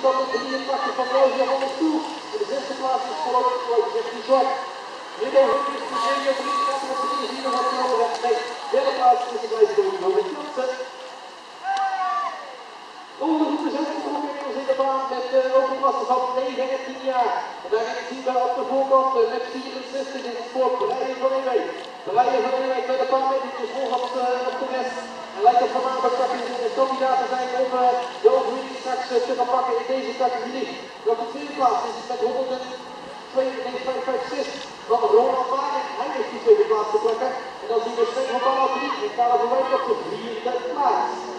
dat op 83 van Roosje van de Stoel. In de 6e plaats is voorlopig 16 zwart. Middelhoek is de 7 op 3 gaat op 3 van Noorden. Nee, derde plaats is de blijstoel van de Tilsen. Onderzoekers zijn getrokken inmiddels in de baan met overklassen van 9 en 10 jaar. En daarin zien we op de voorkant met 64 in het sport Brian van Ewijk. Brian van Ewijk met een paar metertjes vol op de rest. En lijkt op vanavond dat hij een kandidaat te zijn om de overwinning straks te gaan pakken in deze categorie. Op de tweede plaats is het met 102,556 van Ronald Maring. Hij heeft die tweede plaats te pakken. En dan zien we Sven van Ballen 3 en Karel van Wijk op de 4e plaats.